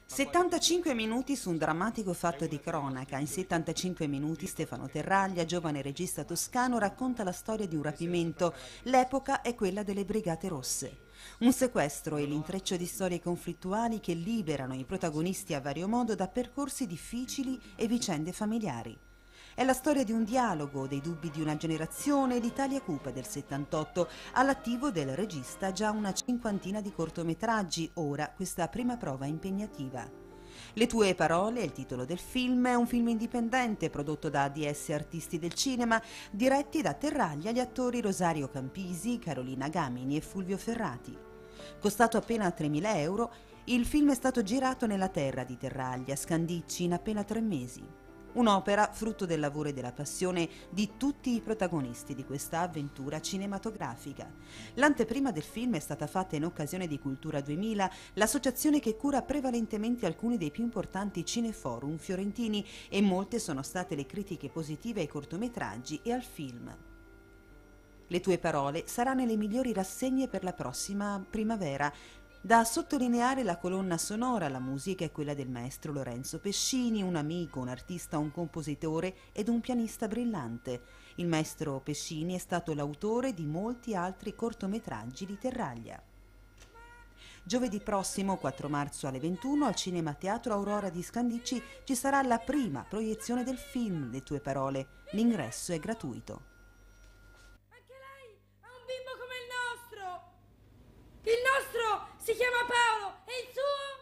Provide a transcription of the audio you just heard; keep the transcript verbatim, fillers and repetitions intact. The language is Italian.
settantacinque minuti su un drammatico fatto di cronaca. In settantacinque minuti Stefano Terraglia, giovane regista toscano, racconta la storia di un rapimento. L'epoca è quella delle Brigate Rosse. Un sequestro e l'intreccio di storie conflittuali che liberano i protagonisti a vario modo da percorsi difficili e vicende familiari. È la storia di un dialogo, dei dubbi di una generazione, l'Italia cupa del settantotto, all'attivo del regista già una cinquantina di cortometraggi, ora questa prima prova impegnativa. Le tue parole è il titolo del film, è un film indipendente prodotto da A D S Artisti del Cinema, diretti da Terraglia gli attori Rosario Campisi, Carolina Gamini e Fulvio Ferrati. Costato appena tremila euro, il film è stato girato nella terra di Terraglia, Scandicci, in appena tre mesi. Un'opera frutto del lavoro e della passione di tutti i protagonisti di questa avventura cinematografica. L'anteprima del film è stata fatta in occasione di Cultura duemila, l'associazione che cura prevalentemente alcuni dei più importanti cineforum fiorentini, e molte sono state le critiche positive ai cortometraggi e al film. Le tue parole saranno le migliori rassegne per la prossima primavera. Da sottolineare la colonna sonora, la musica è quella del maestro Lorenzo Pescini, un amico, un artista, un compositore ed un pianista brillante. Il maestro Pescini è stato l'autore di molti altri cortometraggi di Terraglia. Giovedì prossimo, quattro marzo alle ventuno, al Cinema Teatro Aurora di Scandicci ci sarà la prima proiezione del film Le tue parole. L'ingresso è gratuito. Anche lei ha un bimbo come il nostro! Il nostro si chiama Paolo e il suo...